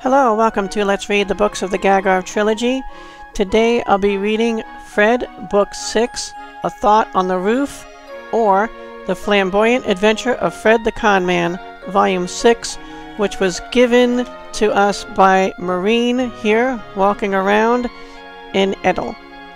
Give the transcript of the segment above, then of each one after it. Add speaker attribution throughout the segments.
Speaker 1: Hello, welcome to Let's Read the Books of the Gagharv Trilogy. Today I'll be reading Fred, Book 6, A Thought on the Roof, or The Flamboyant Adventure of Fred the Con Man, Volume 6, which was given to us by Marine here, walking around in Edel.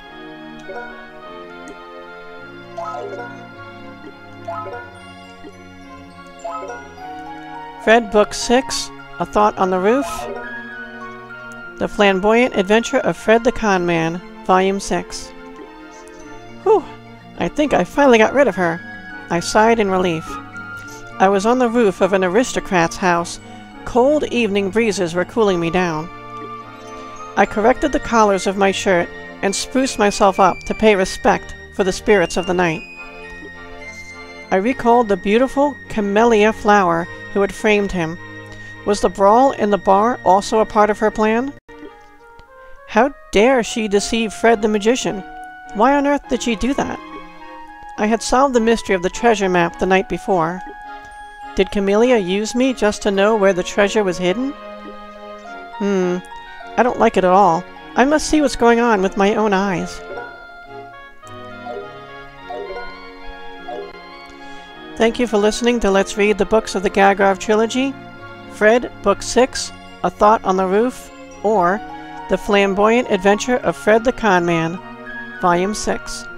Speaker 1: Fred, Book 6, A Thought on the Roof, The Flamboyant Adventure of Fred the Con Man, Volume 6. Whew! I think I finally got rid of her. I sighed in relief. I was on the roof of an aristocrat's house. Cold evening breezes were cooling me down. I corrected the collars of my shirt and spruced myself up to pay respect for the spirits of the night. I recalled the beautiful camellia flower who had framed him. Was the brawl in the bar also a part of her plan? How dare she deceive Fred the magician? Why on earth did she do that? I had solved the mystery of the treasure map the night before. Did Camellia use me just to know where the treasure was hidden? I don't like it at all. I must see what's going on with my own eyes. Thank you for listening to Let's Read the Books of the Gagharv Trilogy. Fred, Book 6, A Thought on the Roof, or The Flamboyant Adventure of Fred the Con Man, Volume 6.